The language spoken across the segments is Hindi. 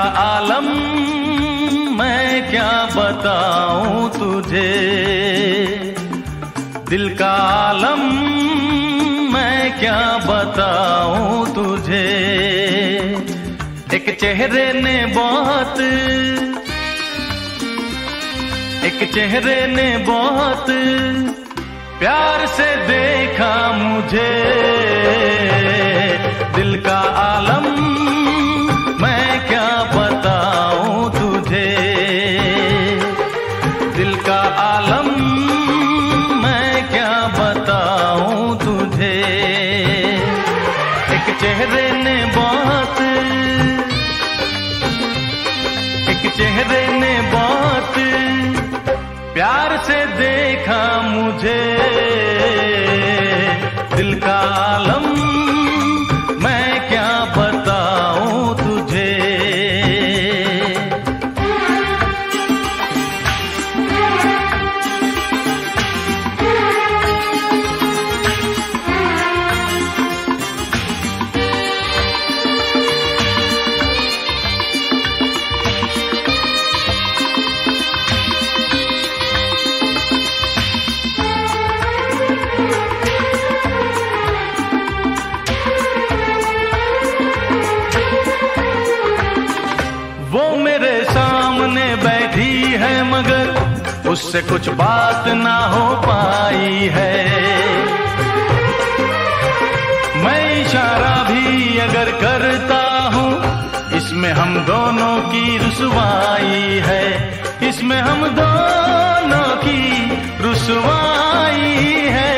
आलम मैं क्या बताऊं तुझे, दिल का आलम मैं क्या बताऊं तुझे। एक चेहरे ने बहुत प्यार से देखा मुझे, दिल का आलम मैं क्या बताऊं तुझे, दिल का आलम मैं क्या बताऊं तुझे। एक चेहरे ने बहुत प्यार से देखा मुझे, दिल का आलम मैं क्या बताऊं तुझे। वो मेरे सामने बैठी है मगर उससे कुछ बात ना हो पाई है, मैं इशारा भी अगर करता हूँ इसमें हम दोनों की रुसवाई है, इसमें हम दोनों की रुसवाई है।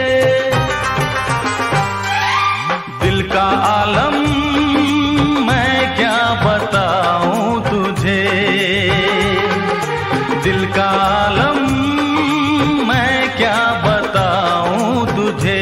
दिल का आलम मैं क्या बताऊं तुझे, दिल का आलम मैं क्या बताऊं तुझे।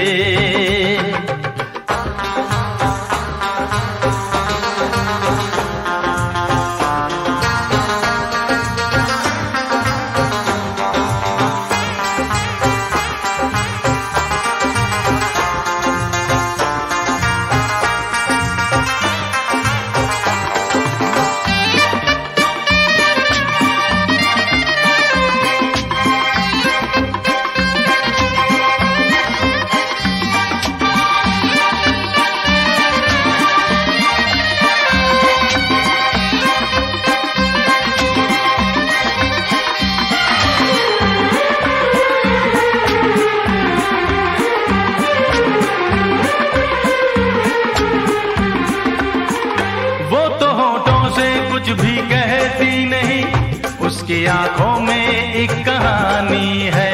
कुछ भी कहती नहीं, उसकी आंखों में एक कहानी है,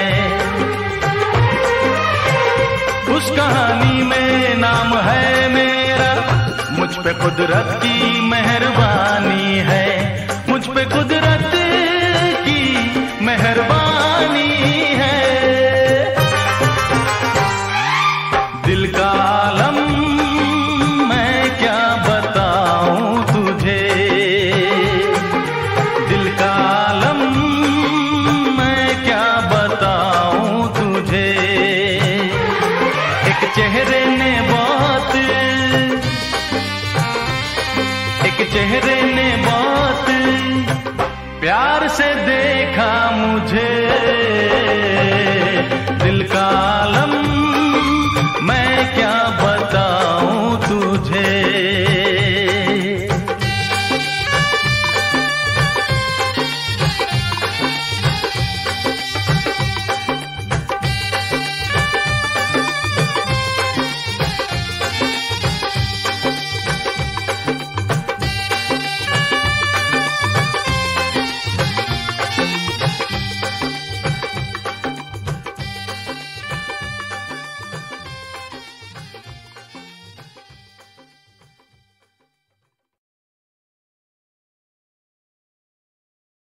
उस कहानी में नाम है मेरा, मुझ पे कुदरत की मेहरबानी है, मुझ पे कुदरत की मेहरबानी है। दिल का आलम मैं क्या बताऊं तुझे, दिल का आलम मैं क्या बताऊं तुझे। एक चेहरे ने बहुत प्यार से देखा